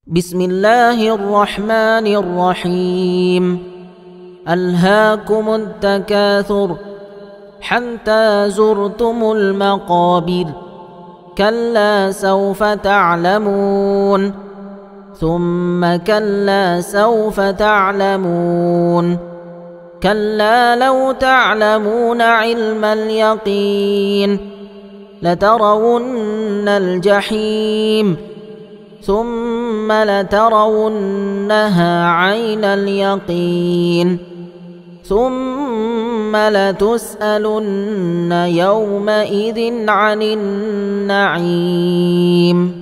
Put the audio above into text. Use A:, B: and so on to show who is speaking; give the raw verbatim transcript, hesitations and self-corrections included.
A: بسم الله الرحمن الرحيم. ألهاكم التكاثر حتى زرتم المقابر، كلا سوف تعلمون ثم كلا سوف تعلمون، كلا لو تعلمون علم اليقين لترون الجحيم ثم لترونها عين اليقين ثم لتسألن يومئذ عن النعيم.